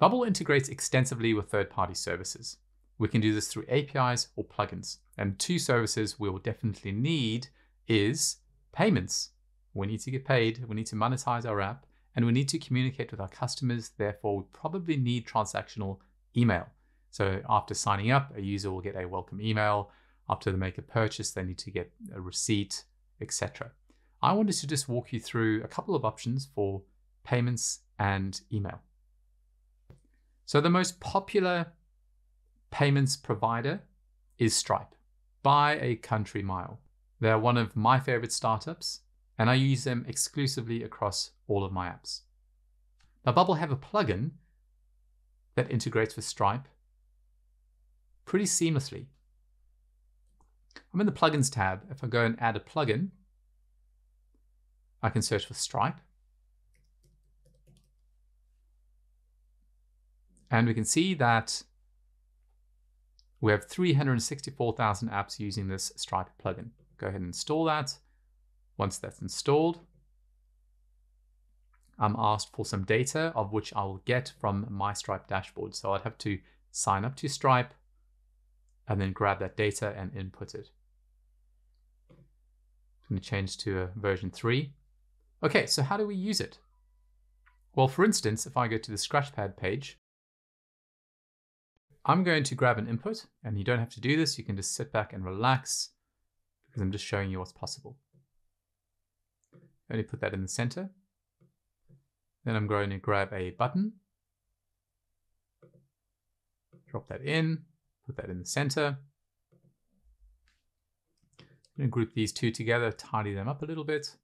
Bubble integrates extensively with third-party services. We can do this through APIs or plugins. And two services we will definitely need is payments. We need to get paid, we need to monetize our app, and we need to communicate with our customers. Therefore, we probably need transactional email. So after signing up, a user will get a welcome email. After they make a purchase, they need to get a receipt, etc. I wanted to just walk you through a couple of options for payments and email. So the most popular payments provider is Stripe by a country mile. They're one of my favorite startups, and I use them exclusively across all of my apps. Now, Bubble have a plugin that integrates with Stripe pretty seamlessly. I'm in the plugins tab. If I go and add a plugin, I can search for Stripe. And we can see that we have 364,000 apps using this Stripe plugin. Go ahead and install that. Once that's installed, I'm asked for some data of which I will get from my Stripe dashboard. So I'd have to sign up to Stripe and then grab that data and input it. I'm going to change to version 3. Okay, so how do we use it? Well, for instance, if I go to the Scratchpad page, I'm going to grab an input, and you don't have to do this. You can just sit back and relax because I'm just showing you what's possible. Only put that in the center. Then I'm going to grab a button, drop that in, put that in the center. I'm going to group these two together, tidy them up a little bit.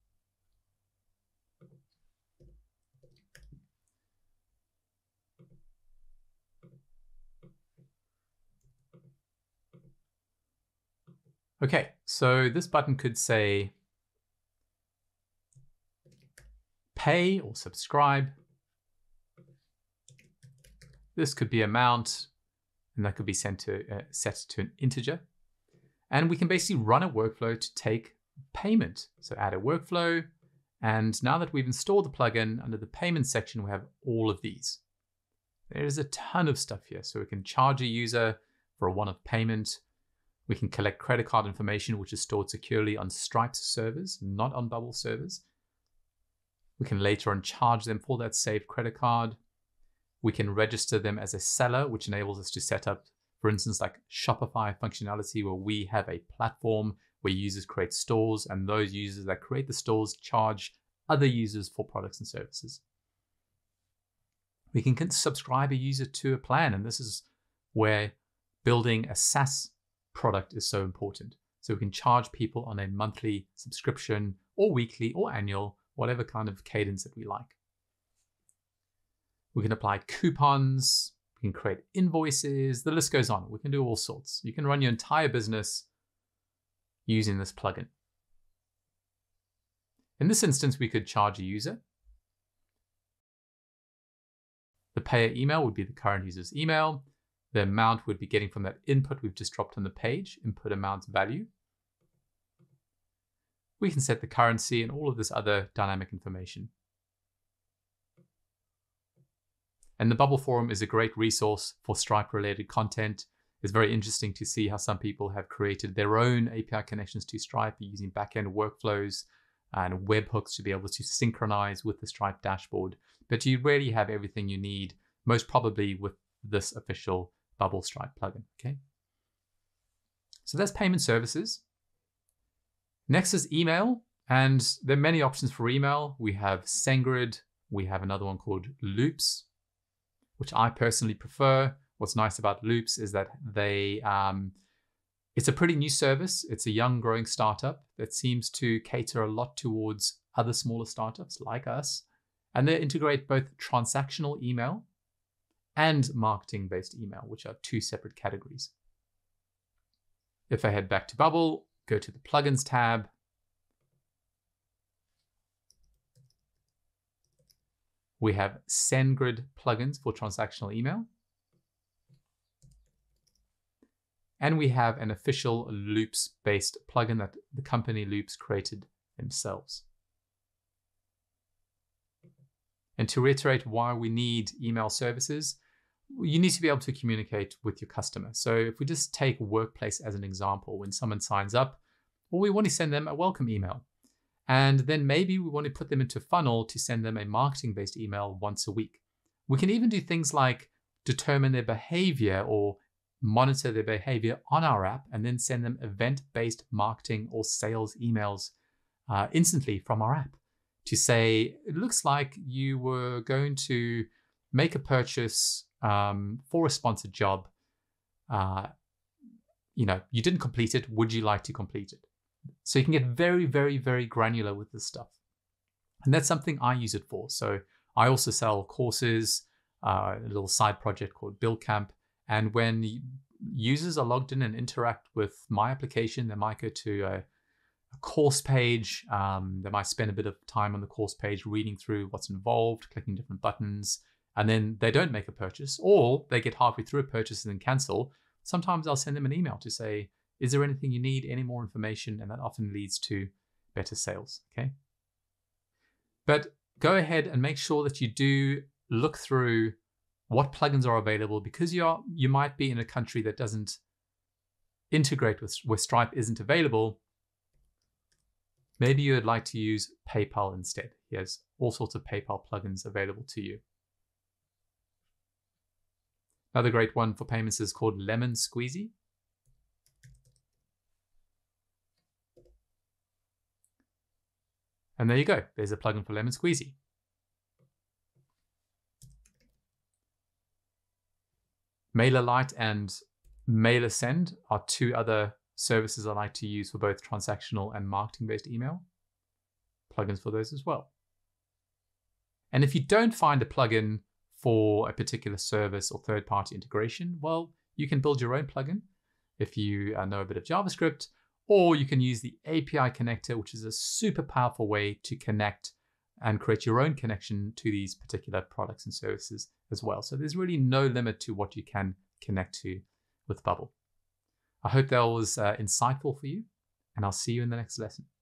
Okay, so this button could say pay or subscribe. This could be amount, and that could be set to an integer. And we can basically run a workflow to take payment. So add a workflow. And now that we've installed the plugin, under the payment section, we have all of these. There's a ton of stuff here. So we can charge a user for a one-off payment. We can collect credit card information, which is stored securely on Stripe's servers, not on Bubble servers. We can later on charge them for that saved credit card. We can register them as a seller, which enables us to set up, for instance, like Shopify functionality, where we have a platform where users create stores, and those users that create the stores charge other users for products and services. We can subscribe a user to a plan, and this is where building a SaaS product is so important. So we can charge people on a monthly subscription or weekly or annual, whatever kind of cadence that we like. We can apply coupons, we can create invoices, the list goes on. We can do all sorts. You can run your entire business using this plugin. In this instance, we could charge a user. The payer email would be the current user's email. The amount we'd be getting from that input we've just dropped on the page, input amount value. We can set the currency and all of this other dynamic information. And the Bubble Forum is a great resource for Stripe-related content. It's very interesting to see how some people have created their own API connections to Stripe using backend workflows and webhooks to be able to synchronize with the Stripe dashboard. But you really have everything you need, most probably with this official Bubble Stripe plugin, okay? So that's payment services. Next is email, and there are many options for email. We have SendGrid, we have another one called Loops, which I personally prefer. What's nice about Loops is that it's a pretty new service. It's a young growing startup that seems to cater a lot towards other smaller startups like us. And they integrate both transactional email and marketing-based email, which are two separate categories. If I head back to Bubble, go to the Plugins tab, we have SendGrid plugins for transactional email, and we have an official Loops-based plugin that the company Loops created themselves. And to reiterate why we need email services, you need to be able to communicate with your customer. So if we just take Workplace as an example, when someone signs up, well, we want to send them a welcome email. And then maybe we want to put them into a funnel to send them a marketing-based email once a week. We can even do things like determine their behavior or monitor their behavior on our app and then send them event-based marketing or sales emails instantly from our app to say, it looks like you were going to make a purchase for a sponsored job. You didn't complete it. Would you like to complete it? So you can get very, very, very granular with this stuff. And that's something I use it for. So I also sell courses, a little side project called Build Camp. And when users are logged in and interact with my application, they might go to a course page. They might spend a bit of time on the course page reading through what's involved, clicking different buttons, and then they don't make a purchase, or they get halfway through a purchase and then cancel. Sometimes I'll send them an email to say, is there anything you need, any more information? And that often leads to better sales, okay? But go ahead and make sure that you do look through what plugins are available, because you might be in a country that doesn't integrate with, where Stripe isn't available. Maybe you would like to use PayPal instead. Here's all sorts of PayPal plugins available to you. Another great one for payments is called Lemon Squeezy. And there you go. There's a plugin for Lemon Squeezy. MailerLite and MailerSend are two other services I like to use for both transactional and marketing-based email. Plugins for those as well. And if you don't find a plugin for a particular service or third-party integration, well, you can build your own plugin if you know a bit of JavaScript, or you can use the API connector, which is a super powerful way to connect and create your own connection to these particular products and services as well. So there's really no limit to what you can connect to with Bubble. I hope that was insightful for you, and I'll see you in the next lesson.